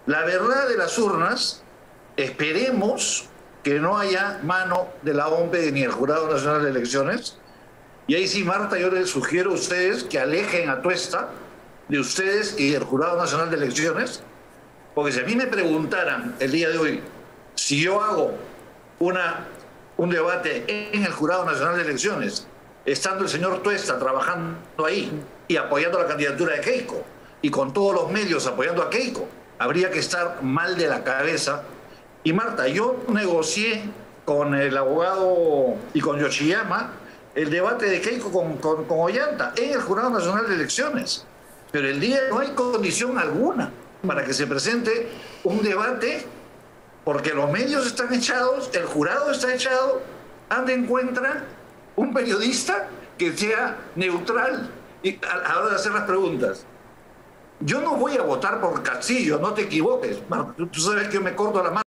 La verdad de las urnas, esperemos que no haya mano de la OMPE ni el Jurado Nacional de Elecciones. Y ahí sí, Marta, yo les sugiero a ustedes que alejen a Tuesta de ustedes y del Jurado Nacional de Elecciones, porque si a mí me preguntaran el día de hoy si yo hago un debate en el Jurado Nacional de Elecciones, estando el señor Tuesta trabajando ahí y apoyando la candidatura de Keiko, y con todos los medios apoyando a Keiko, habría que estar mal de la cabeza. Y Marta, yo negocié con el abogado y con Yoshiyama el debate de Keiko con Ollanta en el Jurado Nacional de Elecciones. Pero el día no hay condición alguna para que se presente un debate, porque los medios están echados, el jurado está echado. ¿Dónde encuentra un periodista que sea neutral y a la hora de hacer las preguntas? Yo no voy a votar por Castillo, no te equivoques. Tú sabes que yo me corto la mano.